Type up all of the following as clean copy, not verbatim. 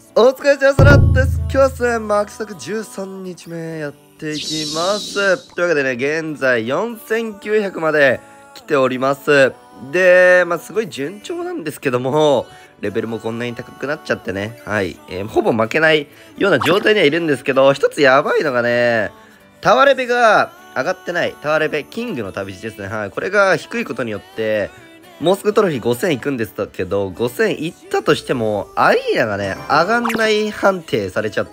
お疲れ様です。今日はですね、マーク作13日目やっていきます。というわけでね、現在4900まで来ております。で、すごい順調なんですけども、レベルもこんなに高くなっちゃってね、はい、ほぼ負けないような状態にはいるんですけど、一つやばいのがね、タワレベが上がってない、タワレベ、キングの旅路ですね。はい、これが低いことによって、もうすぐトロフィー5000いくんですけど、5000いったとしても、アリーナがね、上がんない判定されちゃって、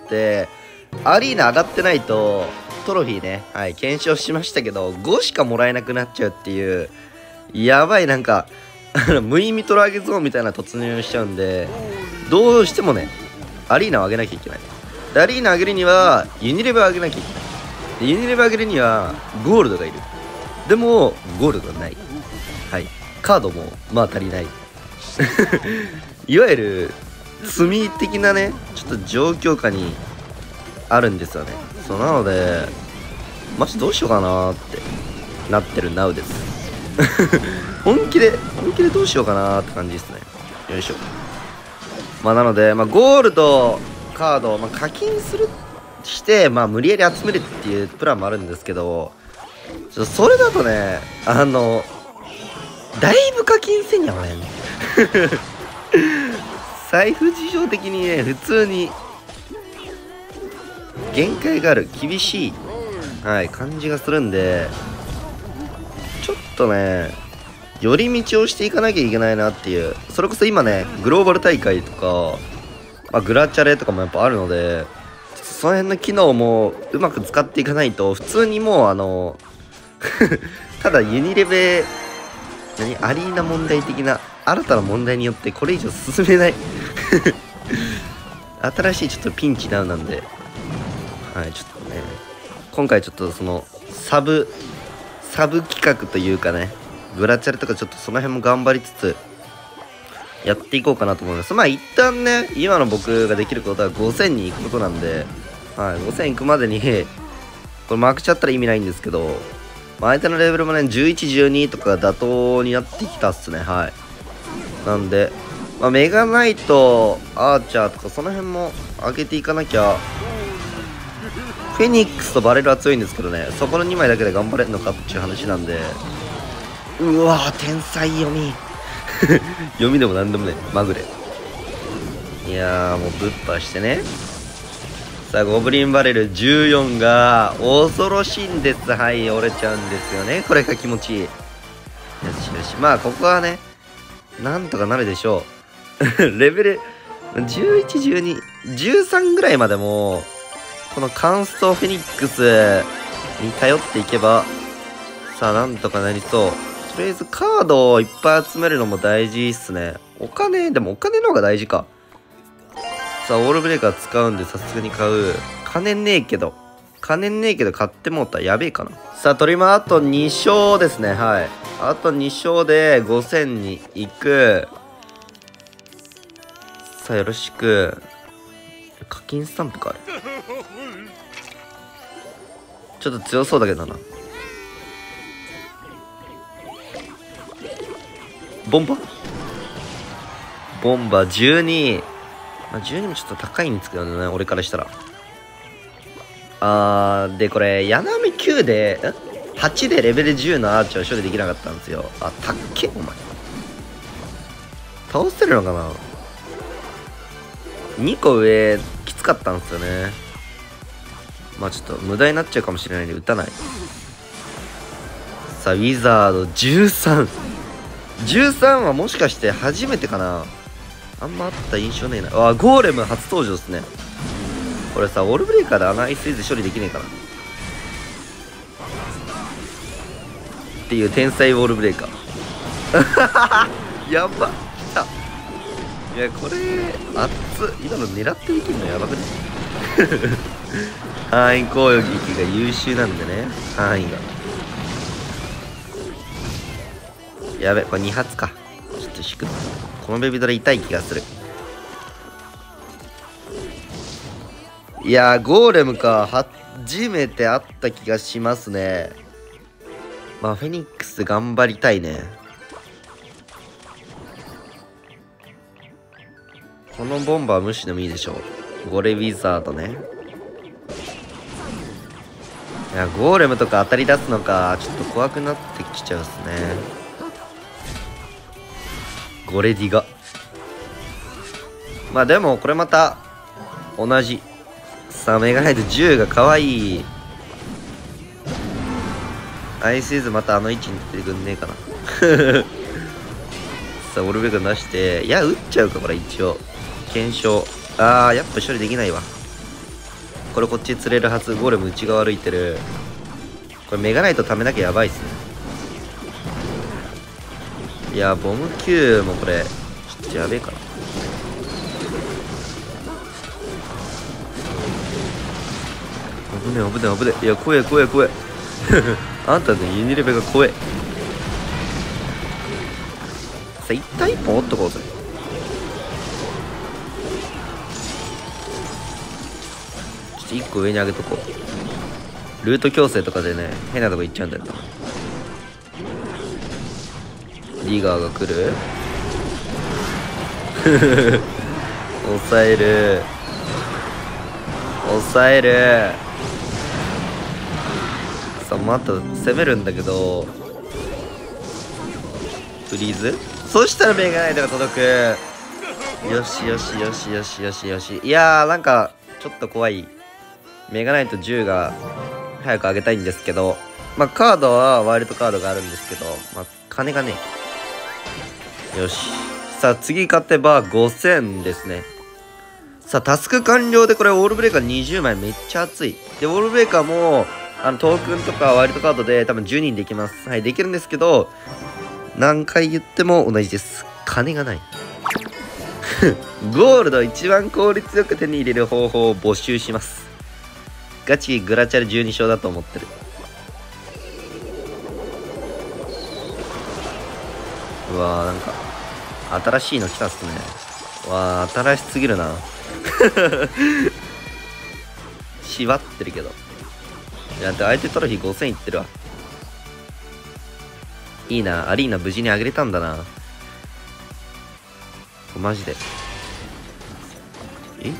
アリーナ上がってないと、トロフィーね、はい、検証しましたけど、5しかもらえなくなっちゃうっていう、やばいなんか、無意味トラ上げゾーンみたいな突入しちゃうんで、どうしてもね、アリーナを上げなきゃいけない。でアリーナ上げるには、ユニレベを上げなきゃいけない。でユニレベ上げるには、ゴールドがいる。でも、ゴールドがない。はい。カードも足りないいわゆる積み的なねちょっと状況下にあるんですよね。そうなのでマジどうしようかなってなってる NOW です本気でどうしようかなって感じですね。よいしょ。なのでゴールドカード、課金して無理やり集めるっていうプランもあるんですけど、それだとねだいぶ課金せんやろね財布事情的にね普通に限界がある厳しい、はい、感じがするんで、ちょっとね寄り道をしていかなきゃいけないなっていう。それこそ今ねグローバル大会とか、グラチャレとかもやっぱあるので、その辺の機能もうまく使っていかないと普通にもうただユニレベアリーナ問題的な新たな問題によってこれ以上進めない新しいちょっとピンチダウンなんで、はい、ちょっとね今回ちょっとそのサブ企画というかね、グラチャレとかちょっとその辺も頑張りつつやっていこうかなと思います。一旦ね今の僕ができることは5000に行くことなんで、はい、5000行くまでにこれマークしちゃったら意味ないんですけど、相手のレベルもね11、12とか妥当になってきたっすね。はい。なんで、メガナイト、アーチャーとかその辺も上げていかなきゃ。フェニックスとバレルは強いんですけどね、そこの2枚だけで頑張れるのかっていう話なんで、うわー天才読み読みでもなんでもねまぐれ。いやーもうぶっぱしてね。さあゴブリンバレル14が恐ろしいんです。はい、折れちゃうんですよね。これが気持ちいい。よしよし、ここはねなんとかなるでしょうレベル11、12、13ぐらいまでもこのカンストフェニックスに頼っていけばさあなんとかなりそう。とりあえずカードをいっぱい集めるのも大事っすね。でもお金の方が大事か。さあオールブレーカー使うんでさすがに買う。金ねえけど買ってもうたらやべえかな。さあトリマーあと2勝ですね。はい、あと2勝で5000に行く。さあよろしく。課金スタンプかある。ちょっと強そうだけどな。ボンバ12。12もちょっと高いんですけどね俺からしたら。でこれ柳9で8でレベル10のアーチを処理できなかったんですよ。たっけお前倒せるのかな。2個上きつかったんですよね。ちょっと無駄になっちゃうかもしれないんで打たない。さあウィザード13はもしかして初めてかな。あんまあった印象ねえな。ゴーレム初登場ですね。これさオールブレーカーでアナイスイズ処理できねえかなっていう天才ウォールブレーカーやばっ来た。いやこれ熱っ。今の狙ってできるのやばくね範囲攻撃が優秀なんでね、範囲がやべ。これ2発か。ちょっと引く。このベビドラ痛い気がする。いやーゴーレムか。初めて会った気がしますね。フェニックス頑張りたいね。このボンバー無視でもいいでしょう。ゴレウィザードね。いや、ゴーレムとか当たり出すのか、ちょっと怖くなってきちゃうっすね。ゴレディガ。まあでも、これまた、同じ。さあ、メガナイト10が可愛い。アイスイズまたあの位置に出てくんねえかな。さあ、オルベガ出して、いや、撃っちゃうか、これ一応。検証。あー、やっぱ処理できないわ。これこっち釣れるはず。ゴーレム内側歩いてる。これメガナイト貯めなきゃやばいっすね。いや、ボム Q もこれ、ちょっとやべえかな。危ねえ危ねえ危ねえ。いや、怖え怖え怖え。あんたのユニレベが怖え。さあ、一旦一本折っとこうぜ。ちょっと一個上に上げとこう。ルート強制とかでね、変なとこ行っちゃうんだよ。リガーが来る。抑える。抑える。さあ、また攻めるんだけど、フリーズ。そしたらメガナイトが届く。よしよしよしよしよしよし。いやー、なんかちょっと怖い。メガナイト10が早く上げたいんですけど、まあカードはワイルドカードがあるんですけど、まあ金がねえ。よし。さあ次勝てば5000ですね。さあタスク完了でこれオールブレーカー20枚めっちゃ熱い。でオールブレーカーもトークンとかワイルドカードで多分10人できます。はい、できるんですけど、何回言っても同じです。金がない。ゴールド一番効率よく手に入れる方法を募集します。ガチグラチャル12勝だと思ってる。うわー、なんか新しいの来たっすね。わー、新しすぎるな。縛ってるけど。いや、相手トロフィー5000いってるわ。いいな、アリーナ無事に上げれたんだな。マジで。え？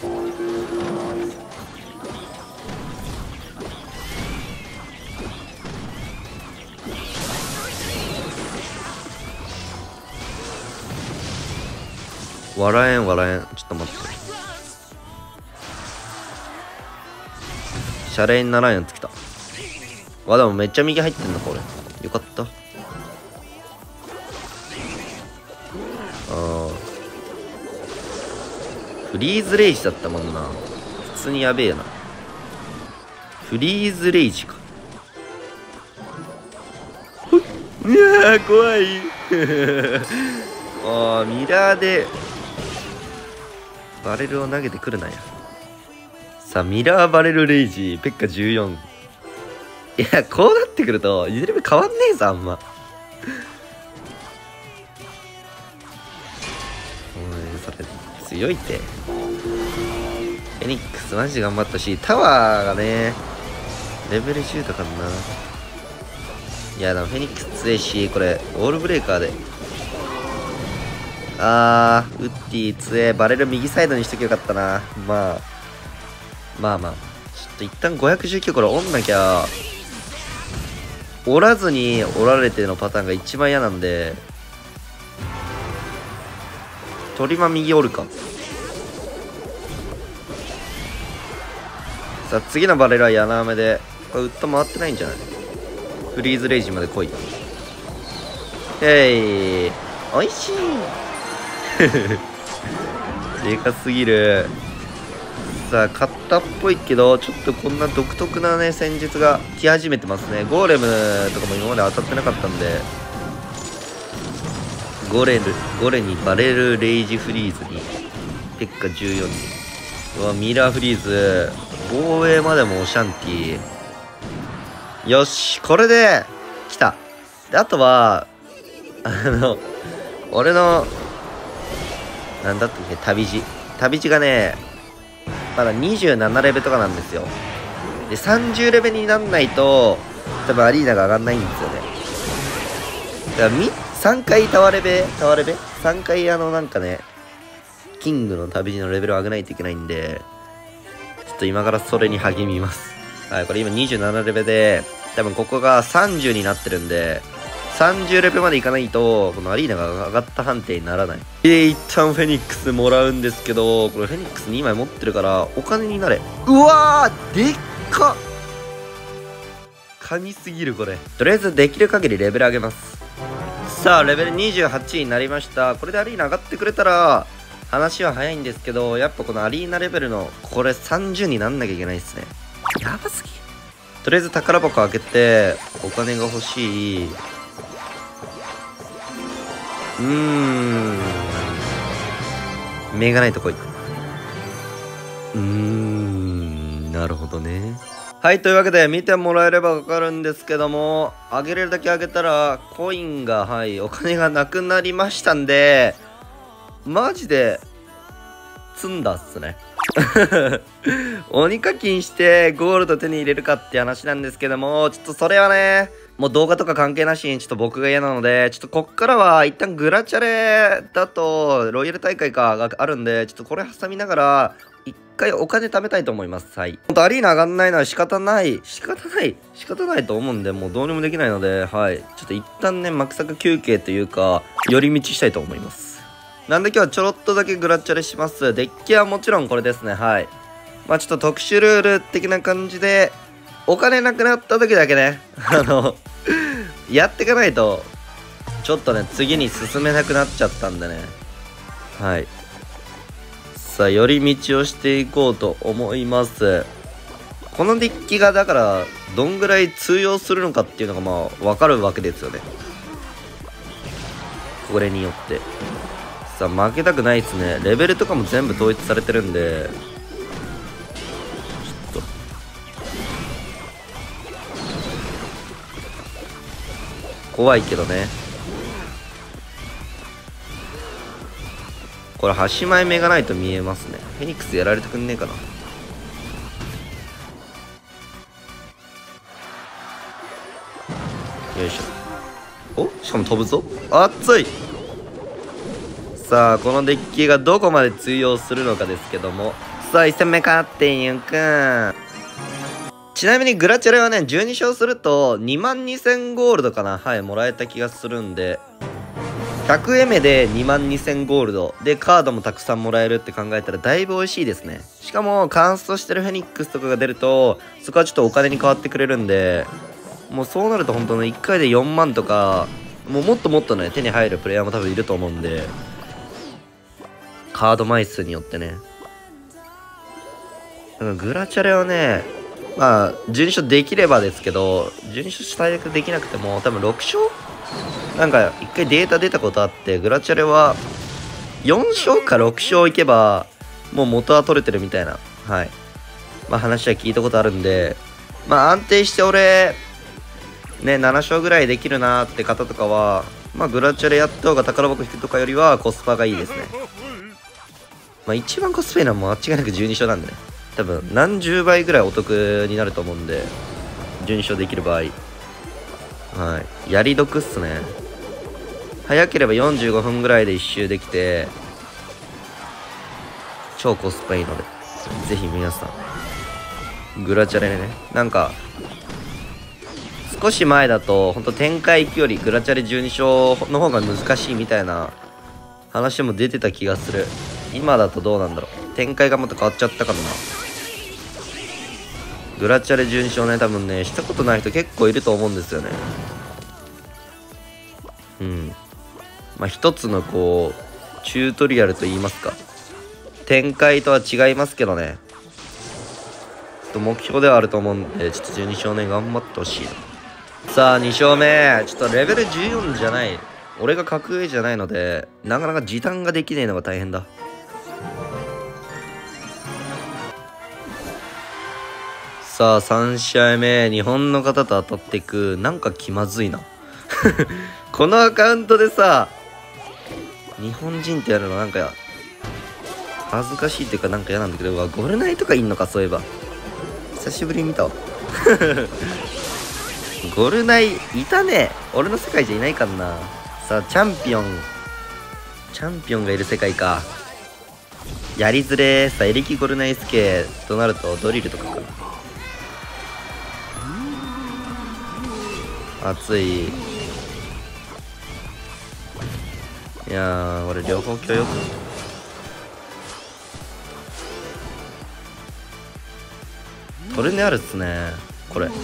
笑えん笑えん。ちょっと待って。シャレにならんやつ来た。わ、でもめっちゃ右入ってんのこれ。よかった。フリーズレイジだったもんな。普通にやべえな。フリーズレイジか。いやー怖い。ああ、ミラーでバレルを投げてくるなや。さあミラーバレルレイジペッカ14。いや、こうなってくるとユニレベ変わんねえぞあんま。それ強いって。フェニックスマジ頑張ったし、タワーがねレベル10とかな。いやでもフェニックス強いし、これオールブレーカーで、ウッディ強え。バレル右サイドにしときゃよかったな。まあちょっと一旦519これ折んなきゃ。折らずに折られてのパターンが一番嫌なんで、トリマ右折るか。さあ次のバレルは柳雨で、これウッド回ってないんじゃない？フリーズレイジまで来い。へい、おいしい。でかすぎる。さあ勝ったっぽいけど、ちょっとこんな独特なね戦術が来始めてますね。ゴーレムとかも今まで当たってなかったんで、ゴレにバレルレイジフリーズにペッカ14に、うわミラーフリーズ、防衛までもオシャンティ。よし、これで来た。であとは俺のなんだったっけ、旅路がねまだ27レベとかなんですよ。で30レベになんないと多分アリーナが上がんないんですよね。だから3回タワレベ3回なんかねキングの旅路のレベルを上げないといけないんで、ちょっと今からそれに励みます。はい、これ今27レベルで、多分ここが30になってるんで、30レベルまでいかないと、このアリーナが上がった判定にならない。で、一旦フェニックスもらうんですけど、これフェニックス2枚持ってるから、お金になれ。うわーでっか神すぎるこれ。とりあえずできる限りレベル上げます。さあ、レベル28になりました。これでアリーナ上がってくれたら、話は早いんですけど、やっぱこのアリーナレベルの、これ30になんなきゃいけないっすね。やばすぎ。とりあえず宝箱開けて、お金が欲しい。メガナイト来い。なるほどね。はい、というわけで見てもらえればわかるんですけども、あげれるだけあげたらコインが、はい、お金がなくなりましたんで、マジで積んだっすね。鬼課金してゴールド手に入れるかって話なんですけども、ちょっとそれはね、もう動画とか関係なしにちょっと僕が嫌なので、ちょっとこっからは一旦グラチャレだとロイヤル大会かがあるんで、ちょっとこれ挟みながら一回お金貯めたいと思います。はい。ほんとアリーナ上がんないのは仕方ないと思うんで、もうどうにもできないので、はい。ちょっと一旦ね、マクサク休憩というか、寄り道したいと思います。なんで今日はちょろっとだけグラチャレします。デッキはもちろんこれですね。はい。まあちょっと特殊ルール的な感じで、お金なくなった時だけね、やっていかないと、ちょっとね、次に進めなくなっちゃったんでね。はい。さあ、寄り道をしていこうと思います。このデッキがだから、どんぐらい通用するのかっていうのがまあ、わかるわけですよね。これによって。さあ、負けたくないですね。レベルとかも全部統一されてるんで、ちょっと。怖いけどね。これ端前目がないと見えますね。フェニックスやられてくんねえかな。よいしょ。お、しかも飛ぶぞ。熱い。さあ、このデッキがどこまで通用するのかですけども。さあ、1戦目勝っていく。ちなみにグラチャレはね、12勝すると22000ゴールドかな。はい、もらえた気がするんで。100エメで22000ゴールド。で、カードもたくさんもらえるって考えたらだいぶ美味しいですね。しかも、カンストしてるフェニックスとかが出ると、そこはちょっとお金に変わってくれるんで、もうそうなると本当の1回で4万とか、もうもっともっとね、手に入るプレイヤーも多分いると思うんで、カード枚数によってね。だからグラチャレはね、まあ、12勝できればですけど、12勝最悪できなくても、多分6勝なんか、一回データ出たことあって、グラチャレは、4勝か6勝いけば、もう元は取れてるみたいな、はい。まあ話は聞いたことあるんで、まあ安定して俺、ね、7勝ぐらいできるなーって方とかは、まあグラチャレやった方が宝箱引くとかよりはコスパがいいですね。まあ一番コスパいいのはもう間違いなく12勝なんでね。多分何十倍ぐらいお得になると思うんで、12勝できる場合。はい。やり得っすね。早ければ45分ぐらいで1周できて、超コスパいいので、ぜひ皆さん、グラチャレね、なんか、少し前だと、ほんと展開行くよりグラチャレ12勝の方が難しいみたいな話も出てた気がする。今だとどうなんだろう。展開がまた変わっちゃったかもな。グラチャレ12勝ね、多分ね、したことない人結構いると思うんですよね。うん。まあ、一つのこう、チュートリアルと言いますか。展開とは違いますけどね。ちょっと目標ではあると思うんで、ちょっと12勝ね、頑張ってほしいな。さあ、2勝目。ちょっとレベル14じゃない。俺が格上じゃないので、なかなか時短ができねえのが大変だ。さあ、3試合目。日本の方と当たっていく。なんか気まずいな。このアカウントでさ、日本人ってやるのなんか、恥ずかしいっていうかなんか嫌なんだけど、うわ、ゴルナイとかいんのか、そういえば。久しぶりに見たわ。ゴルナイ、いたね。俺の世界じゃいないかんな。さあ、チャンピオンがいる世界か。 やりづれー。さあエレキゴルナイスケとなるとドリルとかかな。熱い。いやー俺両方許容。トルネあるっすねこれ。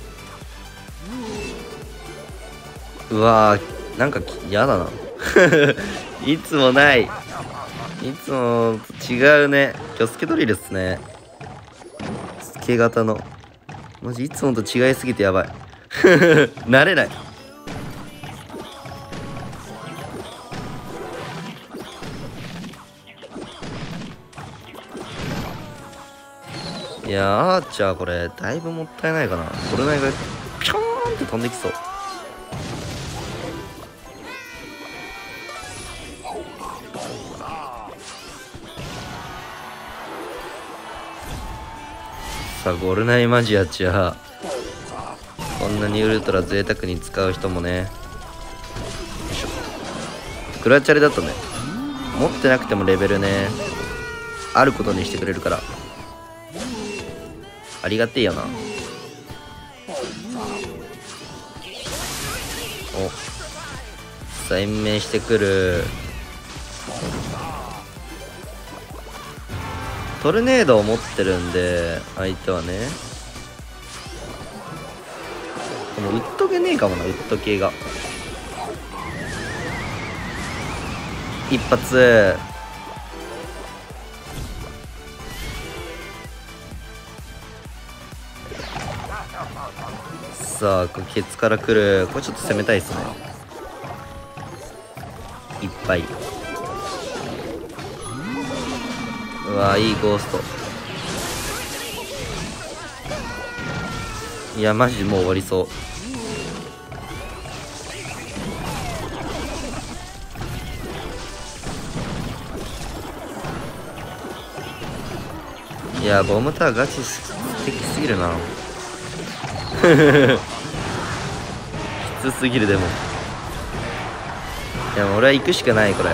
うわーなんか嫌だないつもない。いつもと違うね。今日スケドリルっすね。スケ型のマジいつもと違いすぎてやばい慣れない。いやーアーチャーこれだいぶもったいないかな。トルナイがピョーンって飛んできそう。さあゴルナイマジアチャーこんなにウルトラ贅沢に使う人もね。よいしょ。クラチャレだとね持ってなくてもレベルねあることにしてくれるからありがてえよな。おさあ延命してくる。トルネードを持ってるんで相手はね。でもウッドゲねえかもな。ウッド系が一発。さあこれケツから来る。これちょっと攻めたいっすね。いっぱい。うわいいゴースト。いやマジもう終わりそう。いやボムタワーガチ素敵すぎるなきつすぎる。でもいや俺は行くしかないこれ。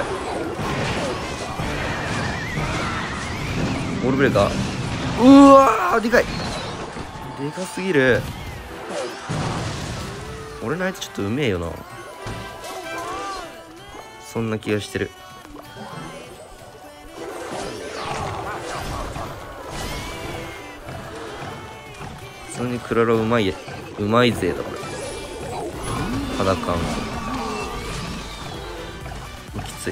オールブレーカー。うわーでかい。でかすぎる。俺の相手ちょっとうめえよな。そんな気がしてる。普通にクララうまいぜだこれ。肌感きつい。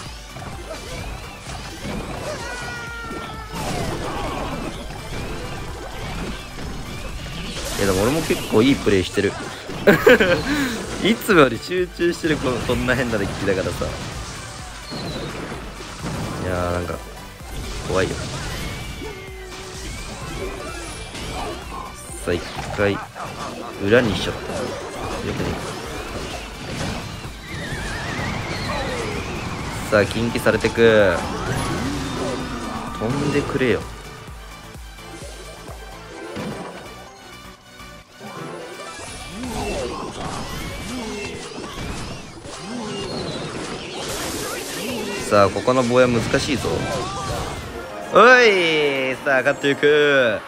いやでも俺も結構いいプレイしてるいつもより集中してる。こんな変なデッキだからさ。いやーなんか怖いよ。さあ一回裏にしちゃった。よくね。さあ近畿されてく。飛んでくれよ。さあここの防衛難しいぞ。おいさあ上がっていく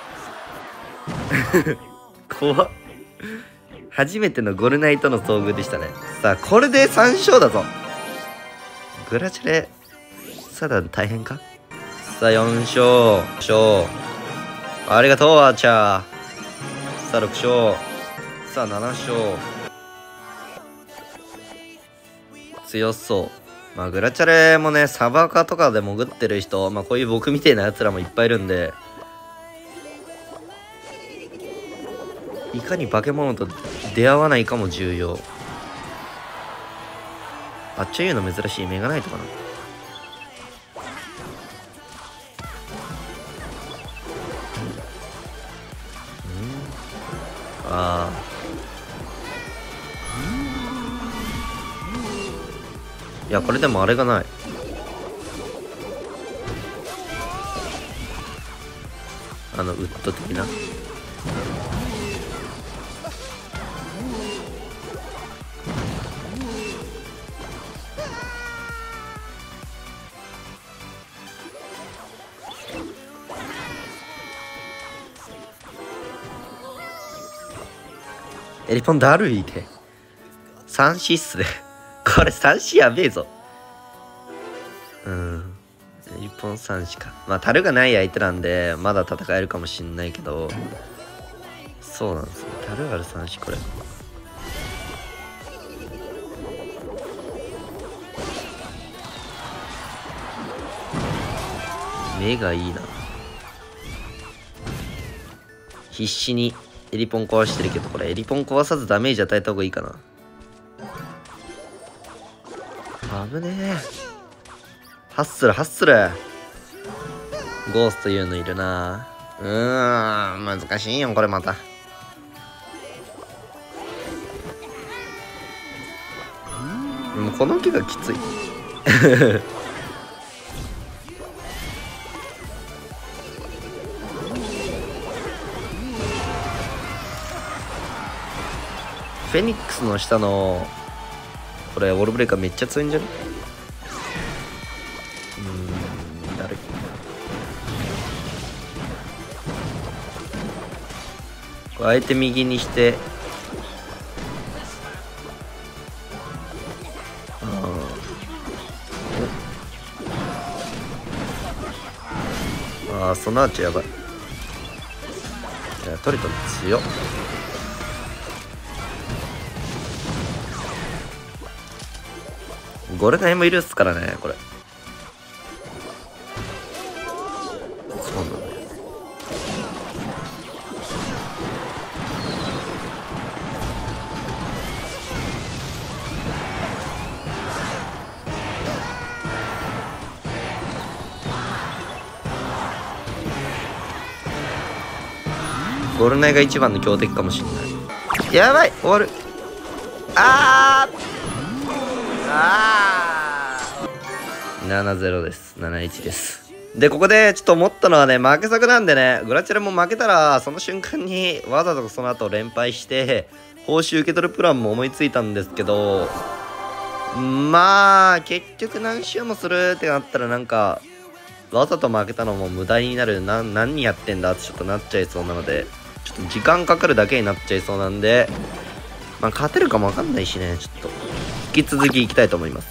怖っ。初めてのゴルナイとの遭遇でしたね。さあこれで3勝だぞ。グラチュレさだ大変か。さあ4勝ありがとうアーチャー。さあ6勝。さあ7勝。強そう。まあグラチャレもねサバカとかで潜ってる人、まあこういう僕みたいなやつらもいっぱいいるんで、いかに化け物と出会わないかも重要。あっちゃいうの珍しいメガナイトかな。ああいやこれでもあれがない。ウッド的な。 エリポンだるいで。3C っすね。これ 3C やべえぞ。エリポン3Cか。まあ、樽がない相手なんで、まだ戦えるかもしんないけど、そうなんですね。樽ある3C、これ。目がいいな。必死にエリポン壊してるけど、これエリポン壊さずダメージ与えた方がいいかな。危ねえ。ハッスルハッスル。ゴーストいうのいるな。難しいよこれまた。でもこの木がきつい。フェニックスの下のこれウォールブレーカーめっちゃ強いんじゃね？だるい。これあえて右にしてそのアーチやばい。いやトリトン強っ。ゴルナイもいるっすからねこれ。そうなんだよ。ゴルナイが一番の強敵かもしんない。やばい終わる。7-0です。7-1です。で、ここでちょっと思ったのはね、負け作なんでね、グラチェラも負けたら、その瞬間にわざとその後連敗して、報酬受け取るプランも思いついたんですけど、まあ、結局何周もするってなったらなんか、わざと負けたのも無駄になる。何やってんだってちょっとなっちゃいそうなので、ちょっと時間かかるだけになっちゃいそうなんで、まあ、勝てるかもわかんないしね、ちょっと、引き続きいきたいと思います。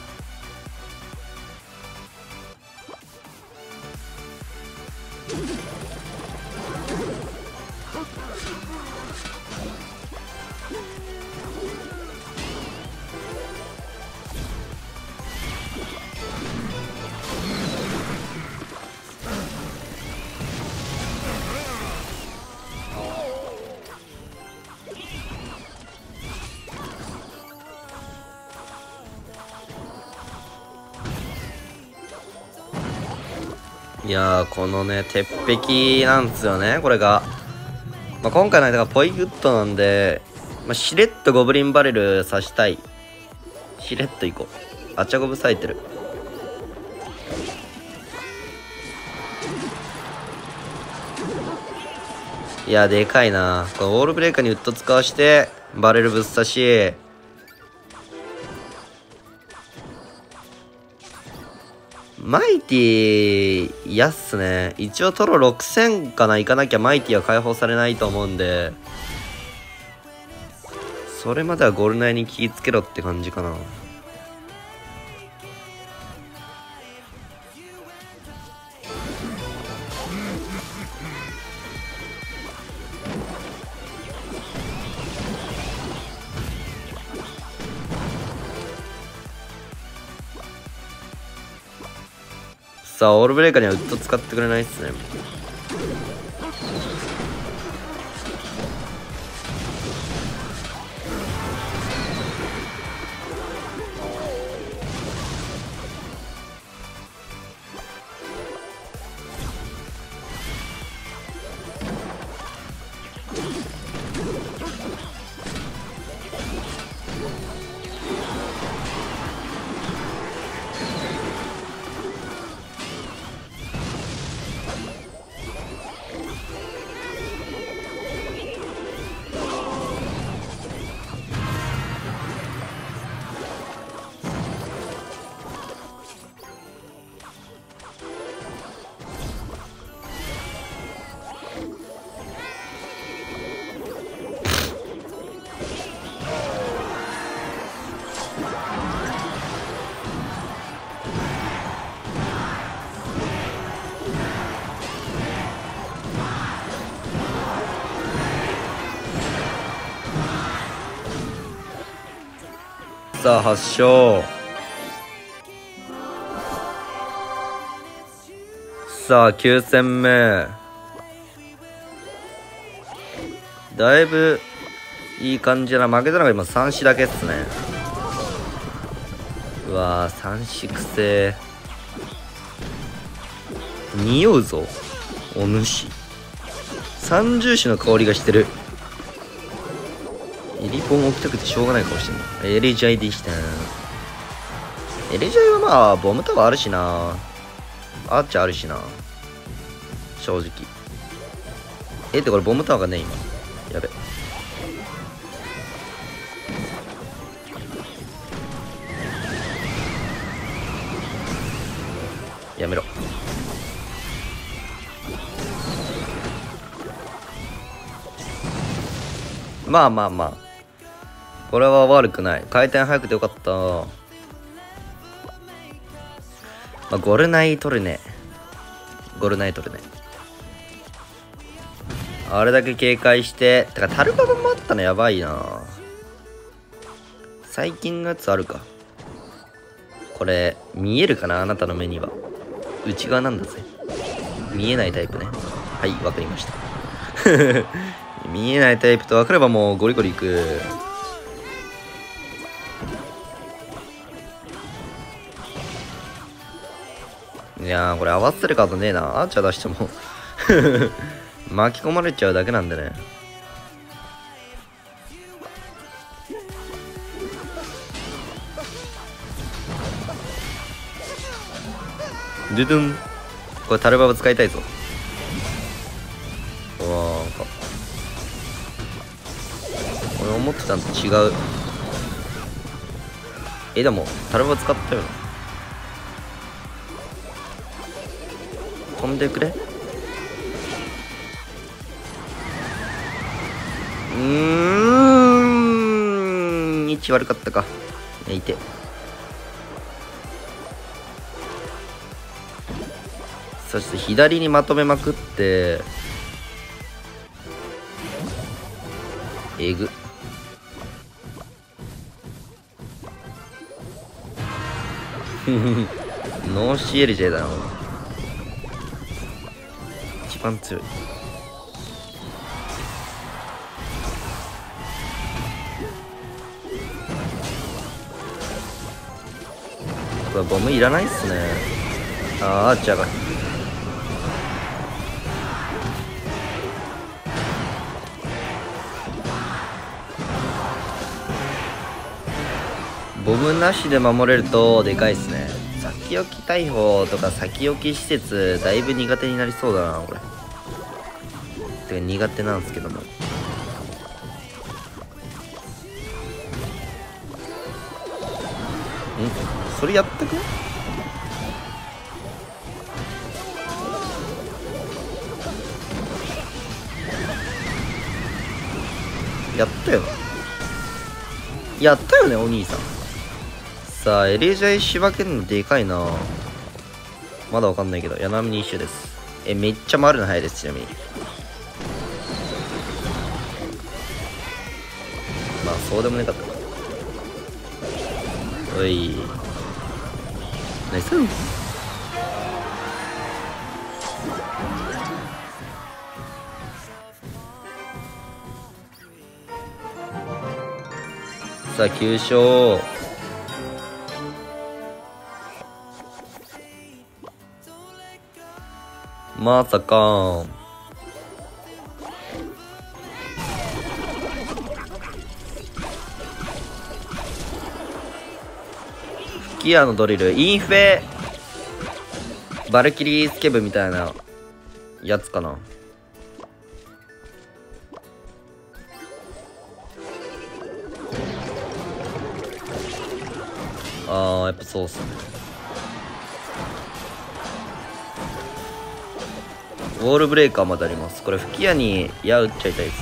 いやー、このね、鉄壁なんですよね、これが。まあ、今回の間がポイグッドなんで、まあ、しれっとゴブリンバレル刺したい。しれっといこう。アチャゴブ咲いてる。いや、でかいな。このウォールブレーカーにウッド使わして、バレルぶっ刺し、マイティ嫌っすね。一応トロ6000かな行かなきゃマイティは解放されないと思うんで、それまではゴール内に気ぃつけろって感じかな。さあ、オールブレーカーにはウッド使ってくれないっすね。 さあ発勝。さあ9戦目。だいぶいい感じな。負けたのが今3子だけっすね。うわー3子くせー。匂うぞお主。三重視の香りがしてる。エリポン置きたくてしょうがない顔してんの。エレジャイでした。エレジャイはまあボムタワーあるしな、アーチあるしな、正直。ってこれボムタワーがね今。やべ。やめろ。まあまあまあこれは悪くない。回転早くてよかった。まあゴルナイ取るね。ゴルナイ取るね。あれだけ警戒して。てかタルババもあったのやばいな。最近のやつあるか。これ見えるかな、あなたの目には。内側なんだぜ。見えないタイプね。はい、わかりました見えないタイプと分かればもうゴリゴリいく。いやーこれ合わせるカードねえな。アーチャー出しても巻き込まれちゃうだけなんでね。ドゥドゥン。これタルババ使いたいぞ。うわーか俺思ってたのと違う。でもタルババ使ったよな。飛んでくれ。位置悪かったか。いて。そして左にまとめまくって。えぐ。ノーシエルジェだな。一番強い。これボムいらないっすね。アーチャーが。ボムなしで守れるとでかいっすね。先置き大砲とか先置き施設だいぶ苦手になりそうだなこれ。てか苦手なんですけども。それやったくね。やったよ。やったよねお兄さん。さあエレジャイしばけるのでかいな。まだわかんないけど柳波に一緒です。めっちゃ回るの早いです。ちなみにまあそうでもなかったか。おいナイス。さあ9勝。まさか吹き矢のドリルインフェバルキリースケブみたいなやつかな。やっぱそうっすね。ウォールブレーカーまであります。これ吹き矢に矢打っちゃいたいです。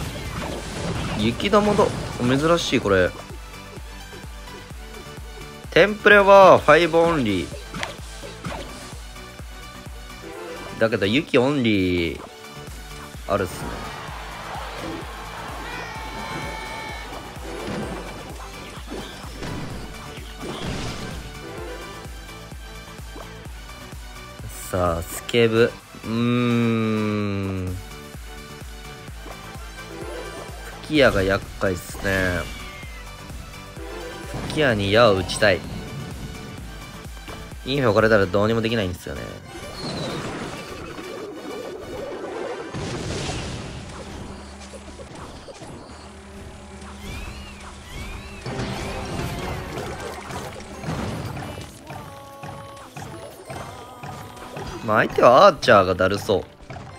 雪玉だ。珍しいこれ。 テンプレは5オンリーだけど雪オンリーあるっすね。さあスケブ吹き矢が厄介っすね。吹き矢に矢を打ちたい。インフェ置かれたらどうにもできないんですよね。まあ相手はアーチャーがだるそう。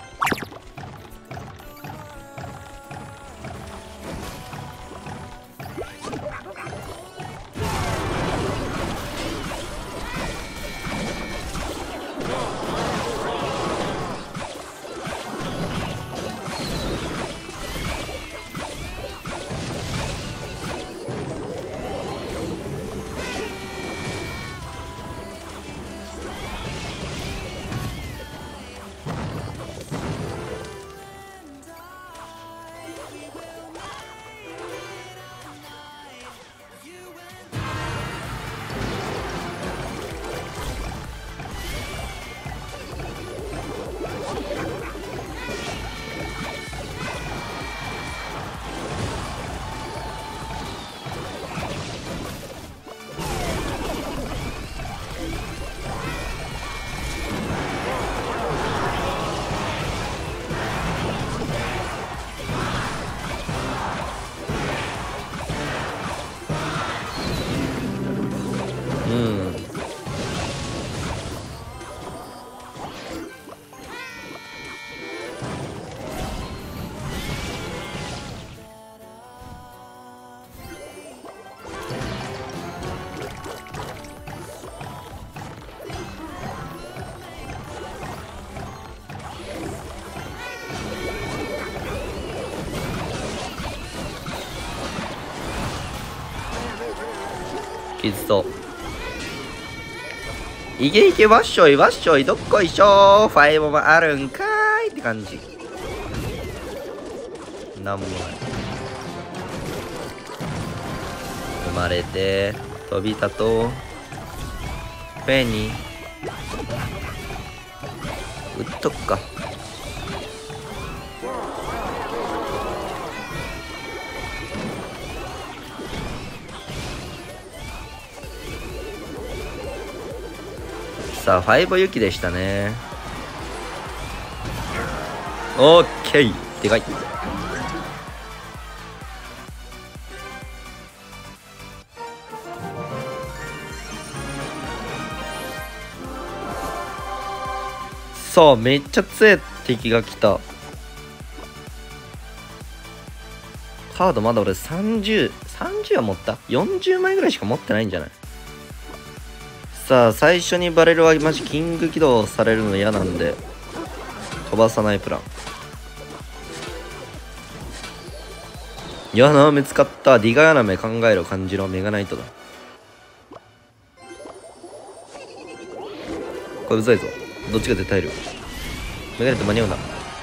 きつそう。いけいけわっしょいわっしょいどっこいしょー。ファイボもあるんかーいって感じ。なんもない。生まれて飛び立とう。フェニー打っとくか。さあファイボユキでしたね。オッケーでかい。さあめっちゃ強い敵が来た。カードまだ俺30は持った。40枚ぐらいしか持ってないんじゃない。さあ最初にバレルはマジキング起動されるの嫌なんで飛ばさないプラン。矢の目使ったディガヤナメ考えろ感じろメガナイトだ。これうざいぞ。どっちが絶対いる。メガネと間に合うな。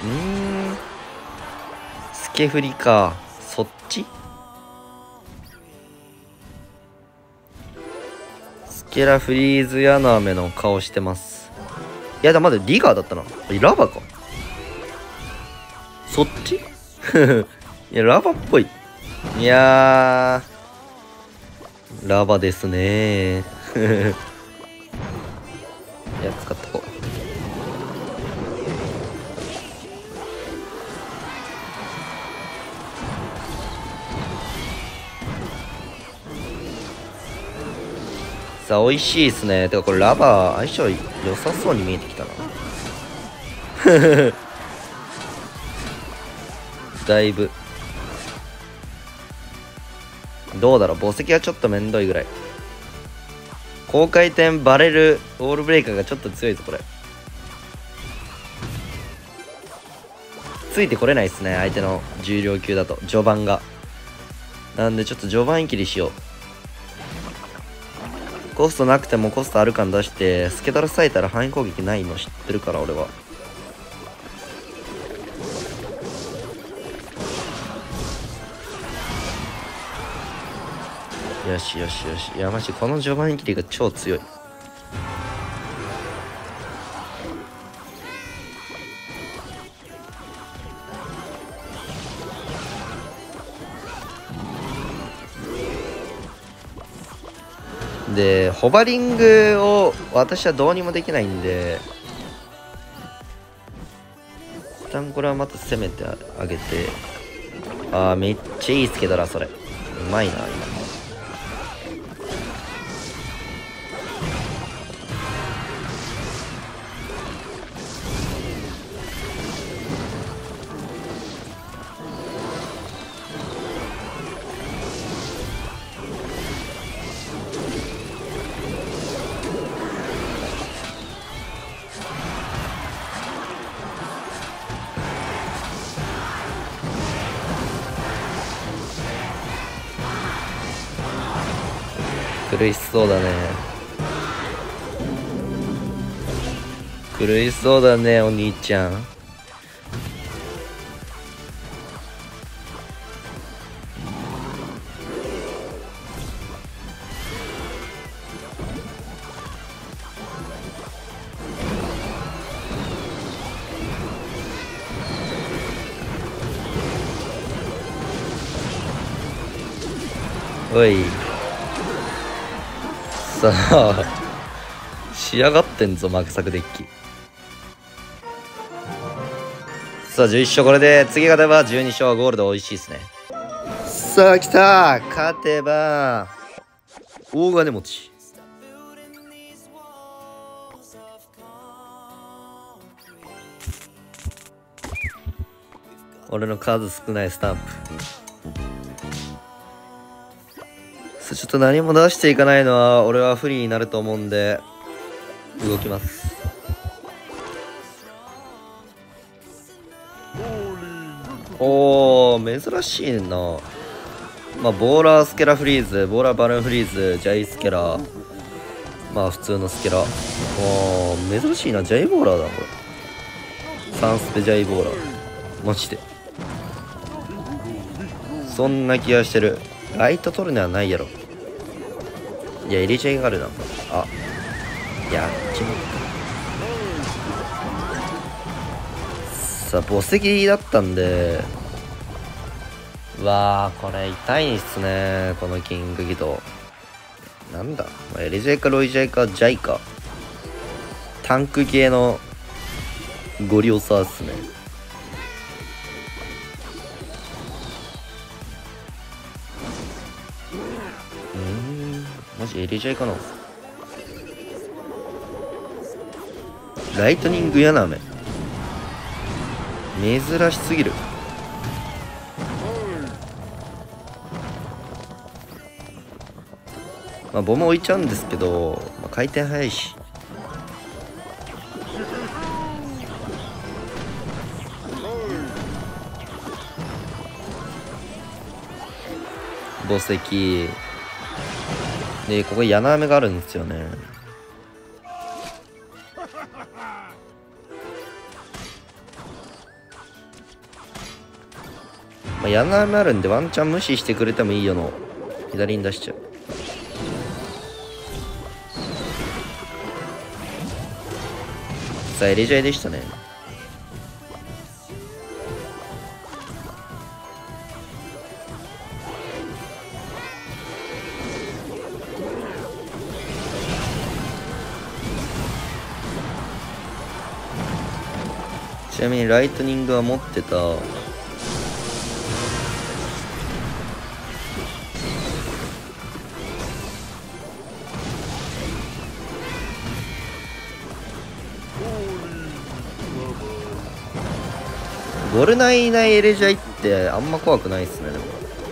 スケフリか。そっちスケラフリーズヤナメの顔してます。いやだまだリガーだったな。ラバか。そっちいやラバっぽい。いやーラバですねいや使っとこう。さあ美味しいっすね。てかこれラバー相性良さそうに見えてきたなだいぶどうだろう。墓石はちょっとめんどいぐらい。高回転バレルオールブレイカーがちょっと強いぞこれ。ついてこれないっすね相手の重量級だと序盤が。なんでちょっと序盤切りしよう。 コストなくてもコストある感出してスケドラ咲いたら範囲攻撃ないの知ってるから俺は。よしよしよし。いやマジこの序盤切りが超強い。でホバリングを私はどうにもできないんで、一旦これはまた攻めてあげて。あーめっちゃいいスケドラそれ。うまいな今。苦しそうだね。苦しそうだねお兄ちゃん。おいさあ仕上がってんぞマグサクデッキ。さあ11勝、これで次が出ば12勝ゴールド。美味しいですね。さあ来た、勝てば大金持ち。俺の数少ないスタンプ。ちょっと何も出していかないのは俺は不利になると思うんで動きます。おー珍しいな。まあボーラースケラフリーズ、ボーラーバルーンフリーズ、ジャイスケラ、まあ普通のスケラ。おー珍しいな。ジャイボーラーだこれ。3スペジャイボーラーマジでそんな気がしてる。ライト取るのはないやろ。いやエリジェイがあるな。あやっちまった。さあ墓石だったんで、わあこれ痛いっすねこのキングギド。なんだ、まあ、エリジェイかロイジェイかジャイかタンク系のゴリオサーっすね。マジエリジャイかな。ライトニングやなめ珍しすぎる。まあボム置いちゃうんですけど、まあ、回転早いし墓石で、ここ柳雨があるんですよね。まあ、柳雨あるんでワンチャン無視してくれてもいいよの左に出しちゃう。さあエリジャイでしたね。ちなみにライトニングは持ってた。ゴルナイナイエレジャイってあんま怖くないっすね。でも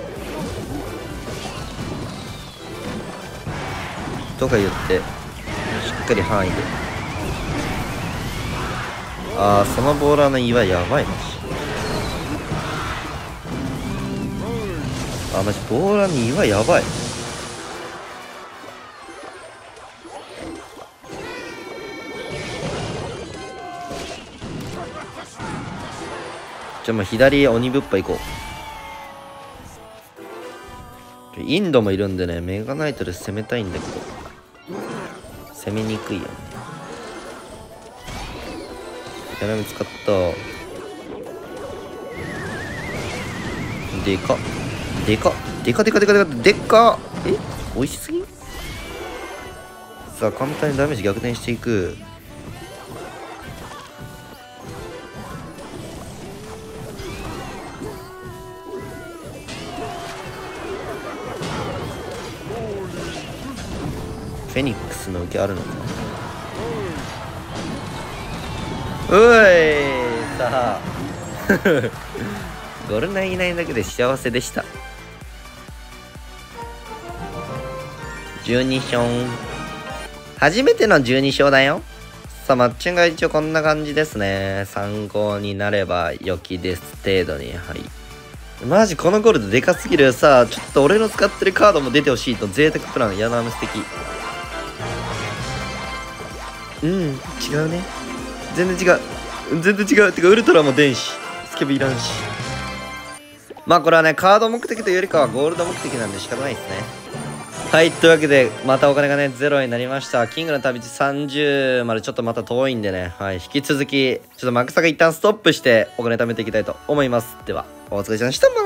とか言ってしっかり範囲で。ああそのボーラーの岩やばいなし。あマジボーラーの岩やばい。 じゃあもう左鬼ぶっぱ行こう。インドもいるんでね、メガナイトで攻めたいんだけど攻めにくいよね。柳使った。でかでかでかでかでかでかでか。美味しすぎ。さあ簡単にダメージ逆転していく。フェニックスの受けあるのか。ういさあゴルナいないだけで幸せでした。12勝。初めての12勝だよ。さあマッチングが一応こんな感じですね。参考になれば良きです程度に。はい、マジこのゴールドでかすぎる。さあちょっと俺の使ってるカードも出てほしいと。贅沢プラン。ヤナーム素敵。違うね。全然違う。全然違う。てかウルトラも出んしスケブいらんし。まあこれはねカード目的というよりかはゴールド目的なんで仕方ないですね。はい、というわけでまたお金がねゼロになりました。キングの旅路30までちょっとまた遠いんでね、はい、引き続きちょっとマックスが一旦ストップしてお金貯めていきたいと思います。ではお疲れ様でした。